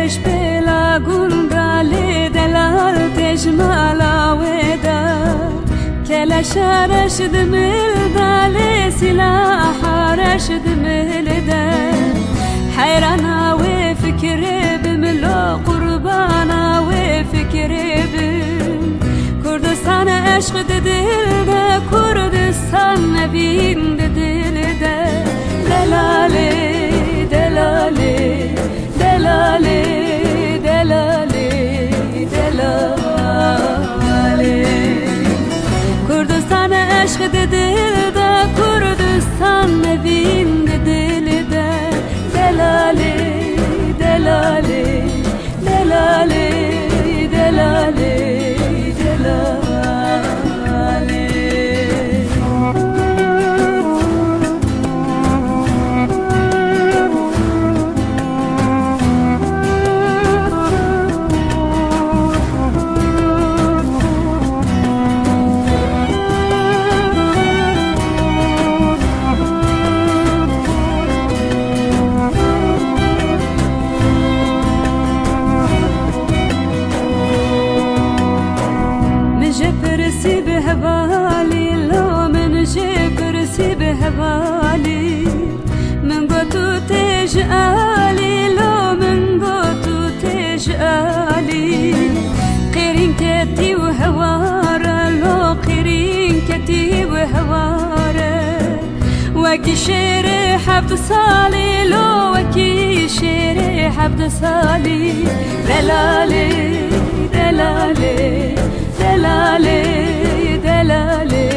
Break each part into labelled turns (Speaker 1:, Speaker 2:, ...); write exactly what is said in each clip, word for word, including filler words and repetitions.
Speaker 1: عشق بلا گندال دلال تجمالا ودا كلا شارش دمل دالي سلاح رشد مهلدا حيرانا وفكر بملو قربانا وفكر بم كردستان عشق دل دا كردستان نبين دل دا دلالي دلالي دلالي دلالي دلالي كردستان عشق دل دا كردستان نبين دل دا دلالي دلالي دلالي دلالي بهوالي لو من جبرسي بهوالي من قطو تجالي لو من قطو تجالي قيرين كتي وهوارا لو قيرين كتي وهوارا وكي شيري حبت صالي لو وكي شيري حبت صالي دلالي دلالي دلالي دلالي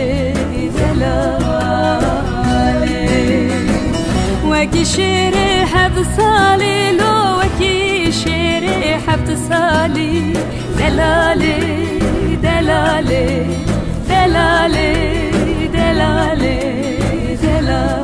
Speaker 1: دلالي وكي شيري حبت صالي لو وكي شيري حبت صالي دلالي دلالي دلالي دلالي دلالي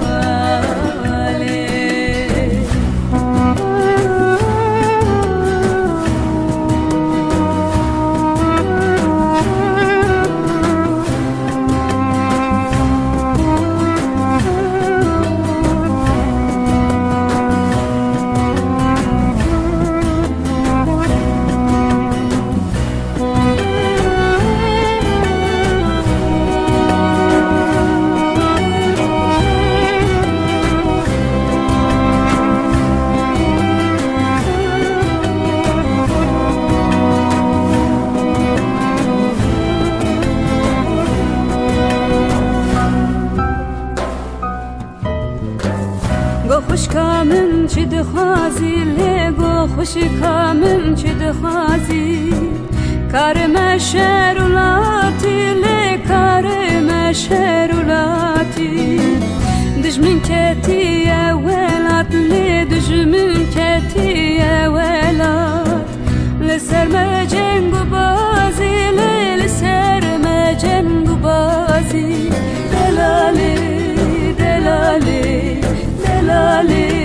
Speaker 1: خوش کامن چه دخوازی لگو خوش کامن چه دخوازی کار مشرولاتی لی کار مشرولاتی دجمن کتی اولات لی دجمن کتی اولات لسر مجنگ بازی لی لسر مجنگ بازی دلالی دلالی دلالی